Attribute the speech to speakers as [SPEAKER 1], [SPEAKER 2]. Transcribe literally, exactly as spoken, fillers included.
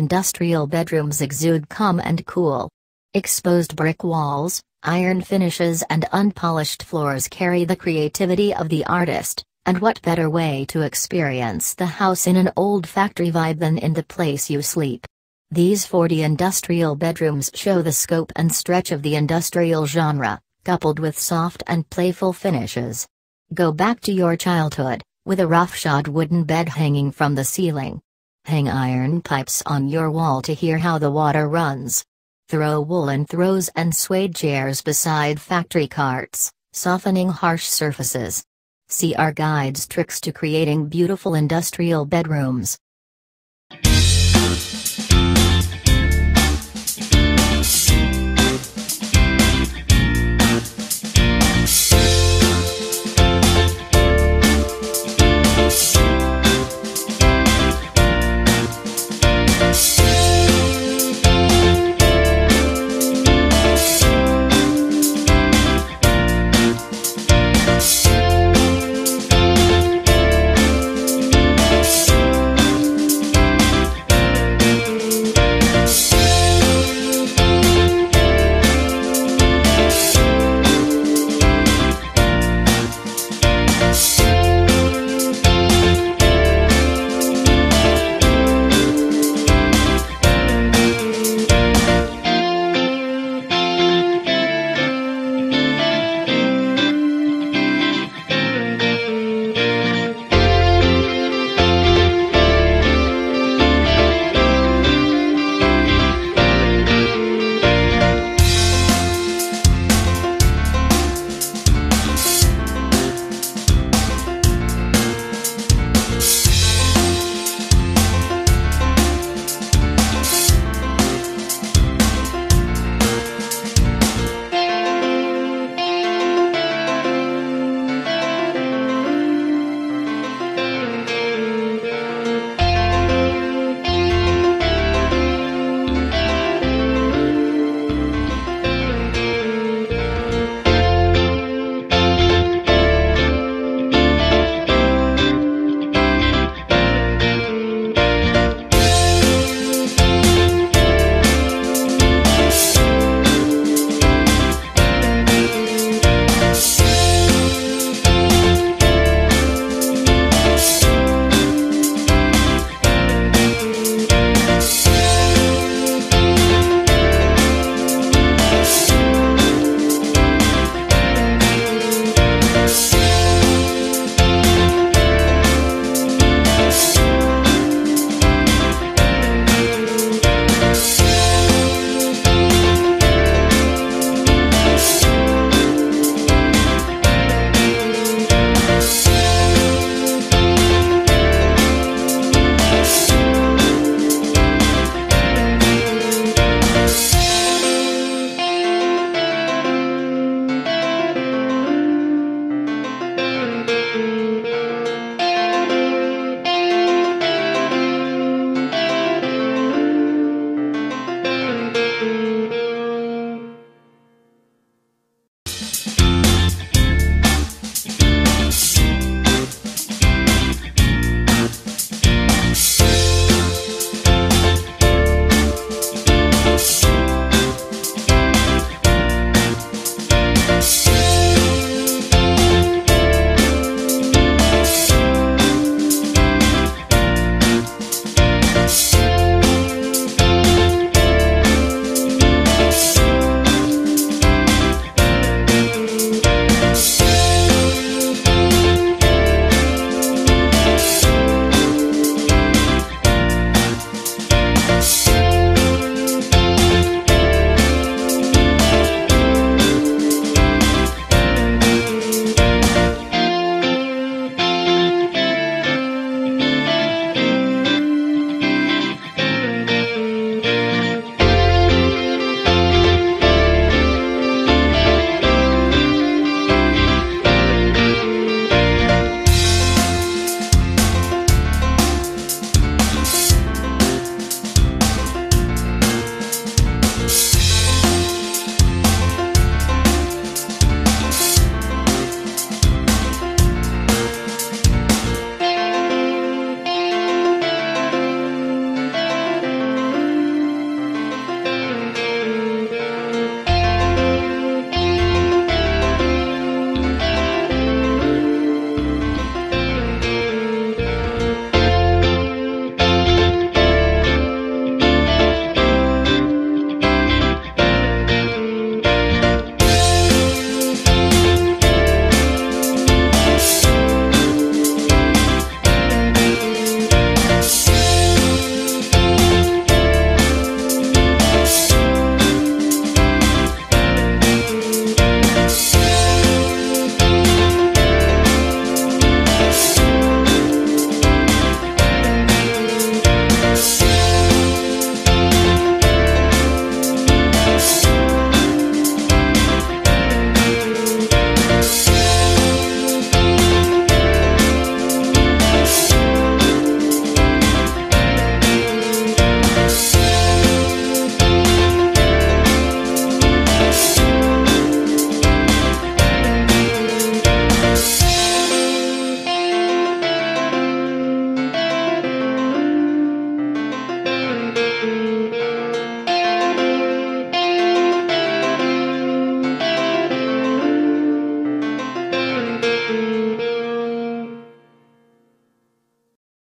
[SPEAKER 1] industrial bedrooms exude calm and cool. Exposed brick walls, iron finishes and unpolished floors carry the creativity of the artist, and what better way to experience the house in an old factory vibe than in the place you sleep. These forty industrial bedrooms show the scope and stretch of the industrial genre, coupled with soft and playful finishes. Go back to your childhood, with a roughshod wooden bed hanging from the ceiling. Hang iron pipes on your wall to hear how the water runs. Throw woolen throws and suede chairs beside factory carts, softening harsh surfaces. See our guide's tricks to creating beautiful industrial bedrooms.